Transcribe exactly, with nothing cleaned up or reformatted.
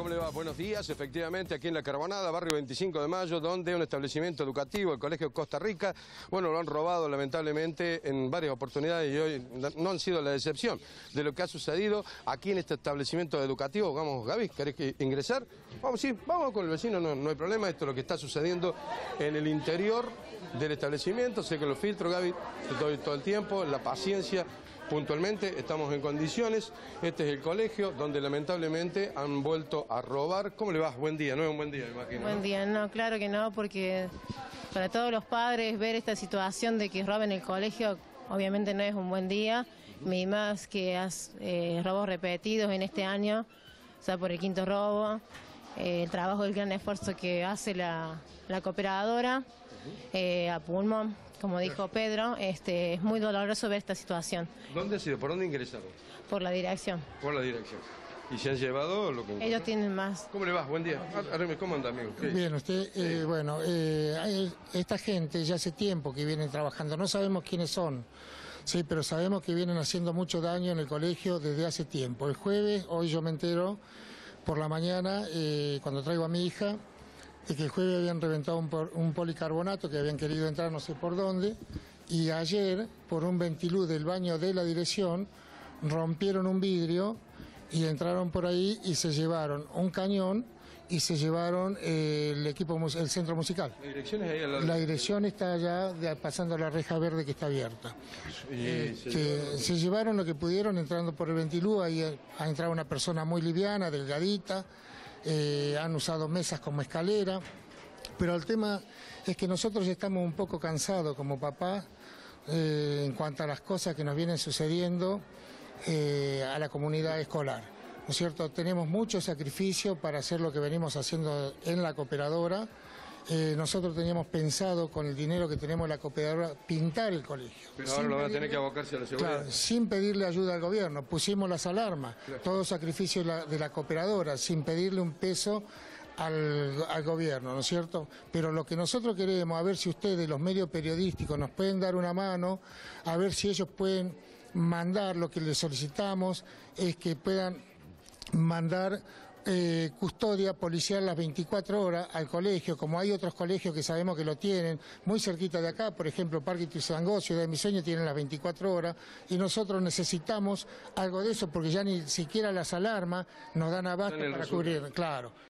le va? Buenos días. Efectivamente, aquí en La Carbonada, barrio veinticinco de mayo, donde un establecimiento educativo, el Colegio Costa Rica, bueno, lo han robado lamentablemente en varias oportunidades y hoy no han sido la excepción de lo que ha sucedido aquí en este establecimiento educativo. Vamos, Gaby, ¿querés que ingresar? Vamos, sí, vamos con el vecino, no, no hay problema. Esto es lo que está sucediendo en el interior del establecimiento. Sé que los filtros, Gaby, todo, todo el tiempo, la paciencia. Puntualmente estamos en condiciones. Este es el colegio donde lamentablemente han vuelto a robar. ¿Cómo le va? Buen día, no es un buen día, me imagino. Buen ¿no? día, no, claro que no, porque para todos los padres ver esta situación de que roben el colegio obviamente no es un buen día. Mi más que has eh, robos repetidos en este año, o sea, por el quinto robo, eh, el trabajo, el gran esfuerzo que hace la, la cooperadora eh, a pulmón. Como dijo Pedro, este, es muy doloroso ver esta situación. ¿Dónde ha sido? ¿Por dónde ingresaron? Por la dirección. Por la dirección. ¿Y se han llevado lo que encontraron? Ellos tienen más. ¿Cómo le va? Buen día. ¿Cómo anda, amigo? ¿Qué? Bien, usted, eh, bueno, eh, hay- esta gente ya hace tiempo que vienen trabajando, no sabemos quiénes son, sí, pero sabemos que vienen haciendo mucho daño en el colegio desde hace tiempo. El jueves, hoy yo me entero por la mañana, eh, cuando traigo a mi hija, de que el jueves habían reventado un, por- un policarbonato que habían querido entrar no sé por dónde, y ayer, por un ventilú del baño de la dirección, rompieron un vidrio y entraron por ahí y se llevaron un cañón y se llevaron eh, el equipo, mus- el centro musical. ¿La dirección es ahí al lado? La dirección está allá de- pasando la reja verde que está abierta. Y se Que llevaron- se llevaron lo que pudieron entrando por el ventilú, ahí ha entrado una persona muy liviana, delgadita, eh, han usado mesas como escalera, pero el tema es que nosotros estamos un poco cansados como papá eh, en cuanto a las cosas que nos vienen sucediendo eh, a la comunidad escolar, ¿no es cierto? Tenemos mucho sacrificio para hacer lo que venimos haciendo en la cooperadora. Eh, nosotros teníamos pensado, con el dinero que tenemos en la cooperadora, pintar el colegio. Pero ahora Sin lo van a pedirle- tener que abocarse a la seguridad. Claro, sin pedirle ayuda al gobierno. Pusimos las alarmas, todo sacrificio de la, de la cooperadora, sin pedirle un peso al, al gobierno, ¿no es cierto? Pero lo que nosotros queremos, a ver si ustedes, los medios periodísticos, nos pueden dar una mano, a ver si ellos pueden mandar, lo que les solicitamos es que puedan mandar eh, custodia policial las veinticuatro horas al colegio, como hay otros colegios que sabemos que lo tienen, muy cerquita de acá, por ejemplo, Parque Ituzaingó, Ciudad de Miseño, tienen las veinticuatro horas, y nosotros necesitamos algo de eso, porque ya ni siquiera las alarmas nos dan abasto Dan el para resultado. cubrir, claro.